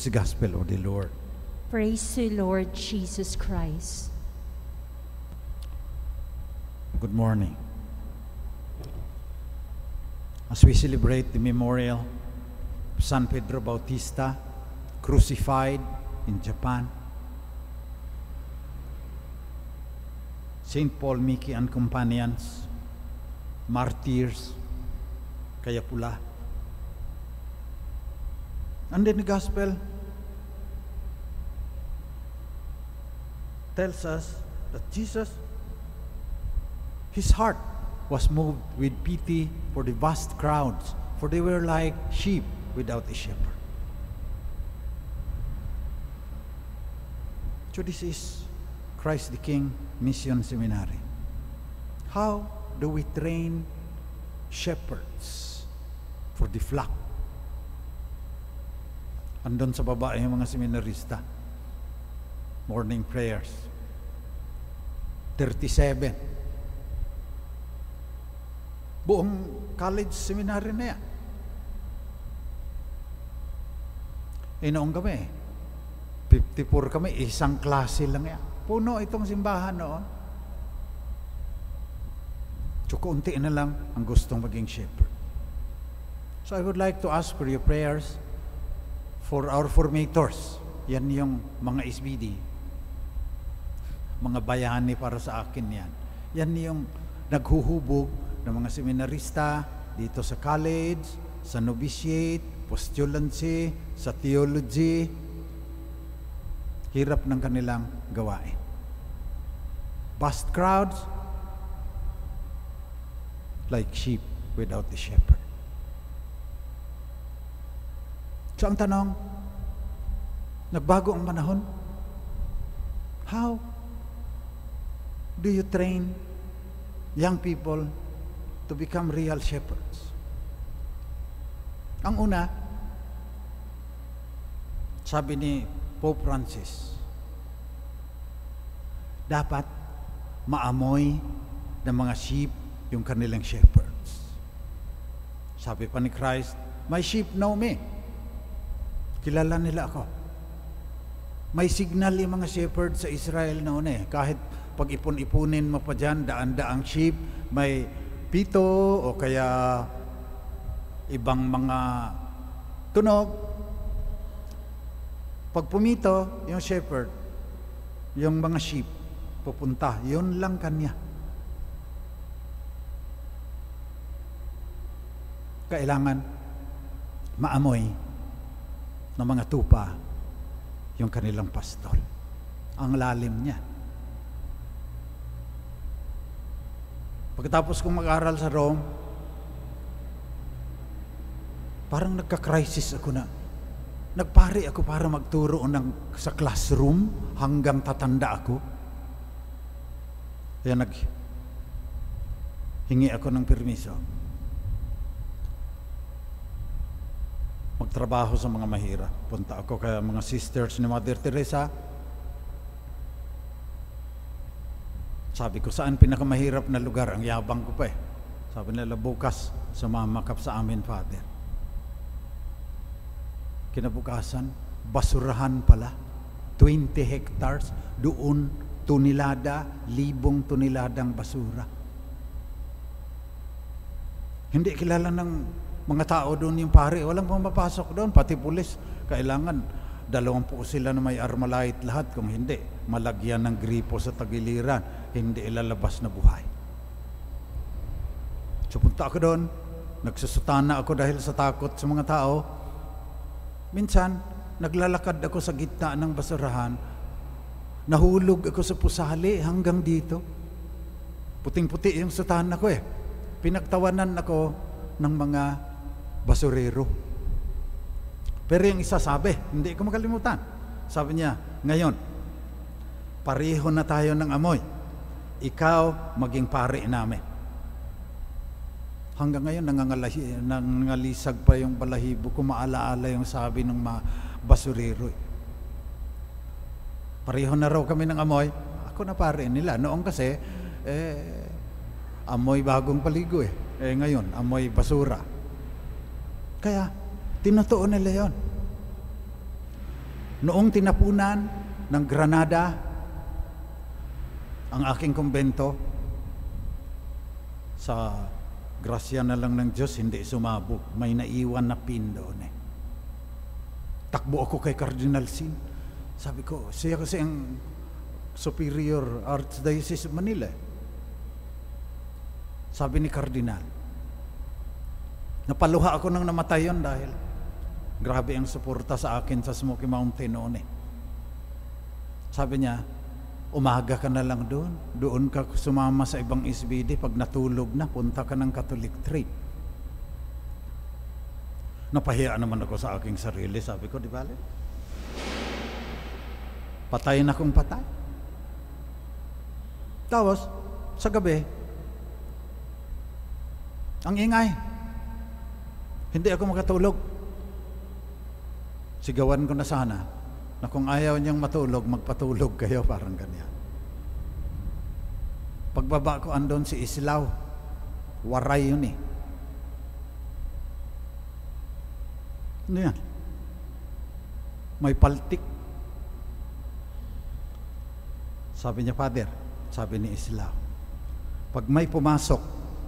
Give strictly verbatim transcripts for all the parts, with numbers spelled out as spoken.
The Gospel of the Lord. Praise to Lord Jesus Christ. Good morning. As we celebrate the memorial of San Pedro Bautista, crucified in Japan, Saint Paul Miki and companions, martyrs, kaya pula. And then the Gospel tells us that Jesus, his heart was moved with pity for the vast crowds, for they were like sheep without a shepherd. So this is Christ the King Mission Seminary. How do we train shepherds for the flock? Andun sa baba yung mga seminarista. Morning prayers. thirty-seven. Buong college seminary na yan. E noong kami, fifty-four kami, isang klase lang yan. Puno itong simbahan noon. So, kaunti na lang ang gustong maging shepherd. So, I would like to ask for your prayers for our formators. Yan yung mga S B D. Mga bayani para sa akin yan. Yan yung naghuhubog ng mga seminarista dito sa college, sa novitiate, postulancy, sa theology. Hirap ng kanilang gawain. Vast crowds, like sheep without a shepherd. So ang tanong, nagbago ang panahon? How do you train young people to become real shepherds? Ang una, sabi ni Pope Francis, dapat maamoy ng mga sheep yung kanilang shepherds. Sabi pa ni Christ, my sheep know me. Kilala nila ako. May signal yung mga shepherd sa Israel noon eh. Kahit pag ipon-ipunin mo pa dyan, daan-daang sheep, may pito o kaya ibang mga tunog. Pag pumito, yung shepherd, yung mga sheep, pupunta. Yun lang kanya. Kailangan maamoy ng mga tupa yung kanilang pastol. Ang lalim niya. Pagkatapos kong mag-aral sa Rome, parang nagka-crisis ako na. Nagpari ako para magturo ng, sa classroom hanggang tatanda ako. Kaya nag hingi ako ng permiso. Magtrabaho sa mga mahirap. Punta ako kaya mga sisters ni Mother Teresa. Sabi ko, saan pinakamahirap na lugar? Ang yabang ko pa eh. Sabi nila, bukas sumama ka sa amin, Father. Kinabukasan, basurahan pala. twenty hectares. Doon, tunilada, libong tuniladang basura. Hindi kilala ng mga tao doon yung pare, walang pumapasok doon, pati pulis. Kailangan dalawampu sila na may Armalite lahat, kung hindi malagyan ng gripo sa tagiliran, hindi ilalabas na buhay. So punta ako doon, nagsusutana ako dahil sa takot sa mga tao. Minsan naglalakad ako sa gitna ng basurahan, nahulog ako sa pusali hanggang dito. Puting-puti yung sutana ko eh. Pinagtawanan ako ng mga basurero. Pero yung isa sabi, hindi ko makalimutan. Sabi niya, ngayon, pareho na tayo ng amoy. Ikaw maging pari namin. Hanggang ngayon, nangangalisag pa yung balahibo ko, maalaala yung sabi ng mga basurero. Pareho na raw kami ng amoy. Ako na pari nila. Noong kasi, eh, amoy bagong paligo eh. Eh ngayon, amoy basura. Kaya, tinutuon nila yun. Noong tinapunan ng Granada ang aking kumbento, sa grasya na lang ng Diyos, hindi sumabog. May naiwan na pin doon eh. Takbo ako kay Cardinal Sin. Sabi ko, siya kasi ang Superior Archdiocese of Manila. Sabi ni Cardinal, napaluha ako nang namatay yun dahil grabe ang suporta sa akin sa Smoky Mountain noon eh. Sabi niya, umaga ka na lang doon. Doon ka sumama sa ibang S B D. Pag natulog na, punta ka ng Catholic trip. Napahiya naman ako sa aking sarili. Sabi ko, di ba? Patay na kung patay. Tapos, sa gabi, ang ingay. Hindi ako makatulog. Sigawan ko na sana na kung ayaw niyang matulog, magpatulog kayo, parang ganyan. Pagbaba ko, andon si Islaw. Waray yun eh. Ano yan? May paltik. Sabi niya, Father, sabi ni Islaw, pag may pumasok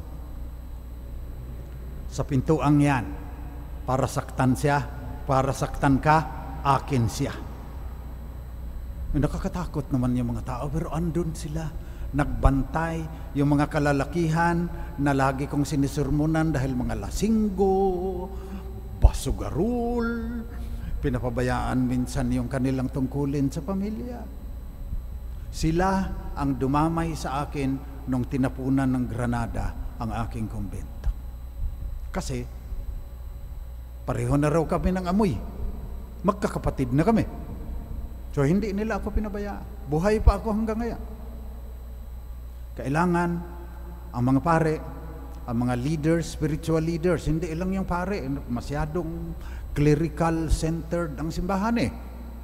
sa pintuang yan, para saktan siya, para saktan ka, akin siya. Nakakatakot naman yung mga tao, pero andun sila, nagbantay, yung mga kalalakihan na lagi kong sinisurmunan dahil mga lasinggo, basugarul, pinapabayaan minsan yung kanilang tungkulin sa pamilya. Sila ang dumamay sa akin nung tinapunan ng Granada ang aking kumbento. Kasi, pareho na raw kami ng amoy. Magkakapatid na kami. So, hindi nila ako pinabayaan. Buhay pa ako hanggang ngayon. Kailangan ang mga pare, ang mga leaders, spiritual leaders, hindi lang yung pare, masyadong clerical-centered ang simbahan eh.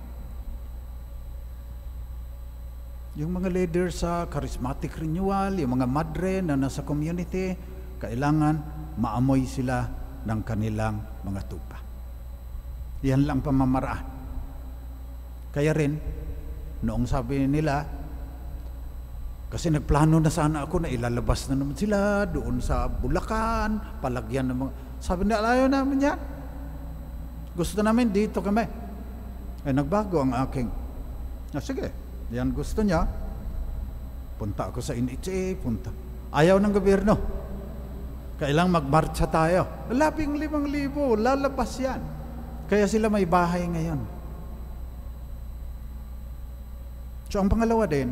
Yung mga leaders sa charismatic renewal, yung mga madre na nasa community, kailangan maamoy sila ng kanilang mga tupa. Yan lang pamamaraan. Kaya rin, noong sabi nila, kasi nagplano na sana ako na ilalabas na naman sila doon sa Bulacan, palagyan ng mga... Sabi nila, ayaw namin yan. Gusto namin dito kami. Eh, nagbago ang aking... Ah, sige, yan gusto niya. Punta ako sa N H A, punta. Ayaw ng gobyerno. Kailang magmarcha tayo. Labing limang libo, lalabas yan. Kaya sila may bahay ngayon. So ang pangalawa din,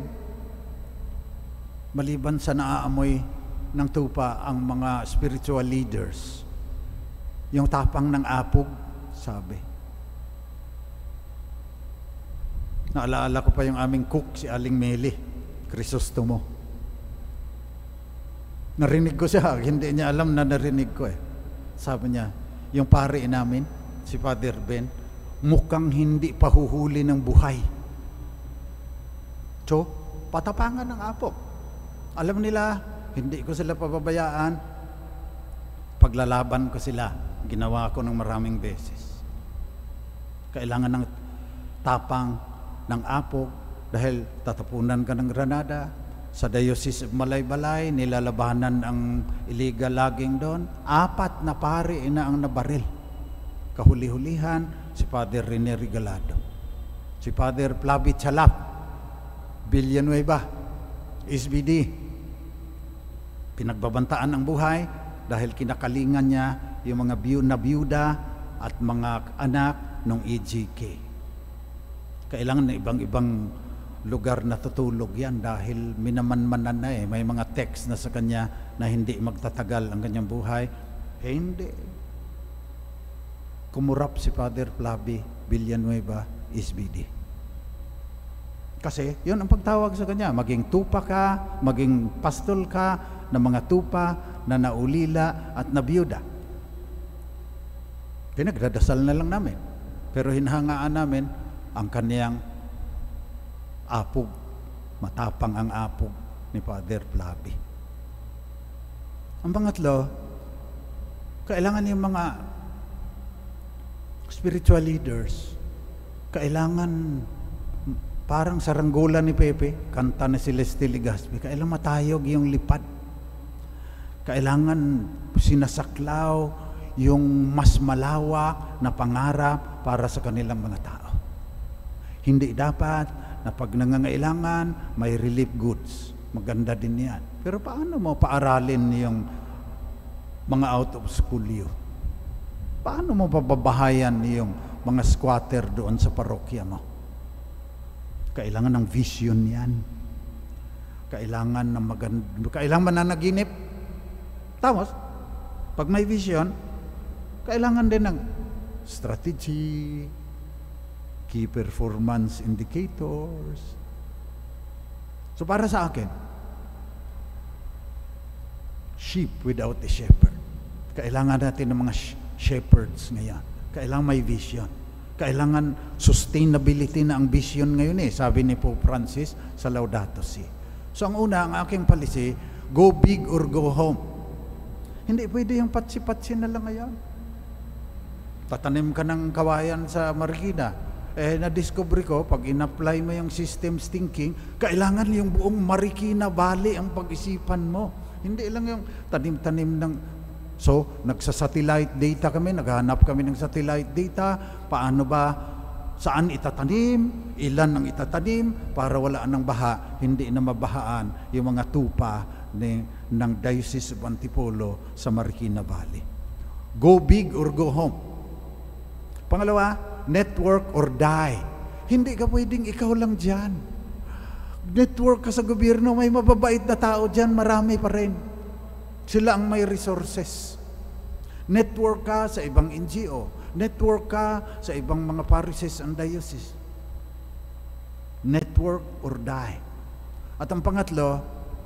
maliban sa naaamoy ng tupa ang mga spiritual leaders, yung tapang ng apog, sabi. Naalaala ko pa yung aming cook, si Aling Meli Crisostomo. Narinig ko siya, hindi niya alam na narinig ko eh. Sabi niya, yung pare namin, si Father Ben, mukhang hindi pahuhuli ng buhay. So, patapangan ng apog. Alam nila, hindi ko sila pababayaan. Paglalaban ko sila, ginawa ko ng maraming beses. Kailangan ng tapang ng apog dahil tatapunan ka ng Granada. Sa Diocese of Malaybalay, nilalabanan ang illegal logging doon. Apat na pare na ang nabaril. Kahuli-hulihan, si Father Rene Regalado. Si Father Flavi Chalap, Villanueva, S B D. Pinagbabantaan ang buhay dahil kinakalingan niya yung mga biyu na biyuda at mga anak ng E G K. Kailangan na ibang-ibang lugar na tutulog yan dahil minamanmanan na eh. May mga text na sa kanya na hindi magtatagal ang kanyang buhay. Eh, hindi. Kumurap si Father Flavi Villanueva, S B D. Kasi yun ang pagtawag sa kanya. Maging tupa ka, maging pastol ka ng mga tupa na naulila at nabiyuda. Pinagdadasal na lang namin. Pero hinahangaan namin ang kaniyang apog. Matapang ang apog ni Father Flavi. Ang pangatlo, kailangan yung mga spiritual leaders Kailangan, parang saranggola ni Pepe, kanta ni Celeste Legaspi, kailangan matayog yung lipad. Kailangan sinasaklaw yung mas malawak na pangarap para sa kanilang mga tao. Hindi dapat na pag nangangailangan, may relief goods. Maganda din yan. Pero paano mo paaralin yung mga out of school youth? Paano mo pababahayan yung mga squatter doon sa parokya mo? Kailangan ng vision yan. Kailangan ng maganda, kailangan mananaginip. Tapos, pag may vision, kailangan din ng strategy, key performance indicators. So para sa akin, sheep without a shepherd. Kailangan natin ng mga shepherds ngayon. Kailangan may vision. Kailangan sustainability na ang vision ngayon eh, sabi ni Pope Francis sa Laudato Si. So ang una, ang aking policy, go big or go home. Hindi pwede yung patsi-patsi na lang ngayon. Tatanim ka ng kawayan sa Marikina. Eh, na-discover ko, pag in-apply mo yung systems thinking, kailangan yung buong Marikina Valley ang pag-isipan mo. Hindi lang yung tanim-tanim ng... So, nagsa-satellite data kami, naghahanap kami ng satellite data, paano ba, saan itatanim, ilan ang itatanim, para wala ng baha, hindi na mabahaan yung mga tupa ni, ng Diocese of Antipolo sa Marikina Valley. Go big or go home. Pangalawa, network or die. Hindi ka pwedeng ikaw lang dyan. Network ka sa gobyerno, may mababait na tao dyan, marami pa rin. Sila ang may resources. Network ka sa ibang N G O. Network ka sa ibang mga parishes and diocese. Network or die. At ang pangatlo,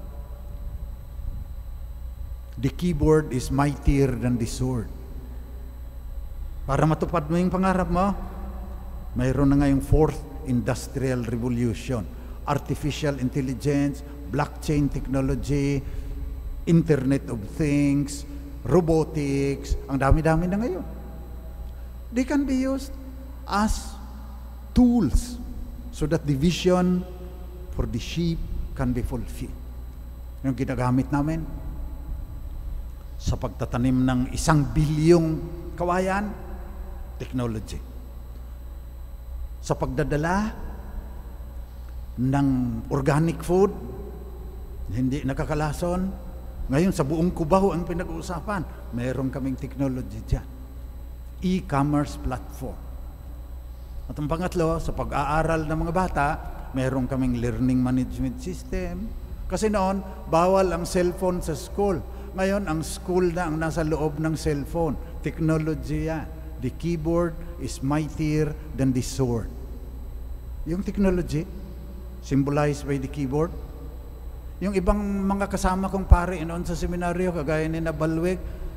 the keyboard is mightier than the sword. Para matupad mo yung pangarap mo, mayroon na ngayong fourth industrial revolution. Artificial intelligence, blockchain technology, Internet of Things, robotics, ang dami-dami na ngayon. They can be used as tools so that the vision for the sheep can be fulfilled. Yung ginagamit namin sa pagtatanim ng isang bilyong kawayan, technology. Sa pagdadala ng organic food, hindi nakakalason. Ngayon, sa buong Cubao ang pinag-uusapan, mayroon kaming technology dyan. E-commerce platform. At ang pangatlo, sa pag-aaral ng mga bata, mayroon kaming learning management system. Kasi noon, bawal ang cellphone sa school. Ngayon, ang school na ang nasa loob ng cellphone. Technology yan. The keyboard is mightier than the sword. Yung technology, symbolized by the keyboard. Yung ibang mga kasama kong pare noon sa seminaryo, kagaya ni Nabalweg,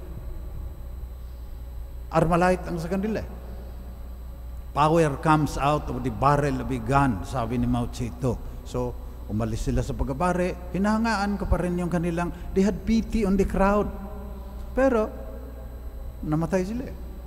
Armalite ang sa kanila. Power comes out of the barrel of a gun, sabi ni Mao Zedong. So, umalis sila sa pagkabare, hinahangaan ko pa rin yung kanilang, they had pity on the crowd. Pero, namatay sila.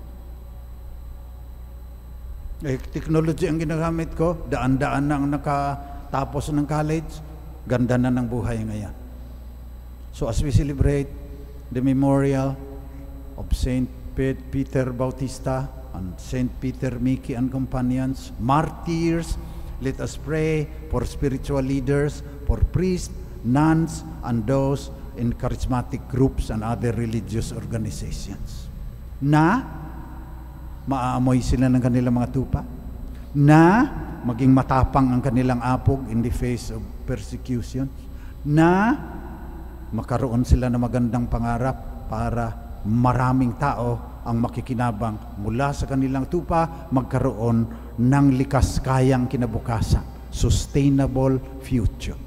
Eh, technology ang ginagamit ko, daan-daan na ang nakatapos ng college, ganda na ng buhay ngayon. So as we celebrate the memorial of Saint Peter Bautista and Saint Peter Miki and companions, martyrs, let us pray for spiritual leaders, for priests, nuns, and those in charismatic groups and other religious organizations. Na maaamoy sila ng kanilang mga tupa, na maging matapang ang kanilang apog in the face of persecution, na makaroon sila ng magandang pangarap para maraming tao ang makikinabang mula sa kanilang tupa, magkaroon ng likas kayang kinabukasan, sustainable future.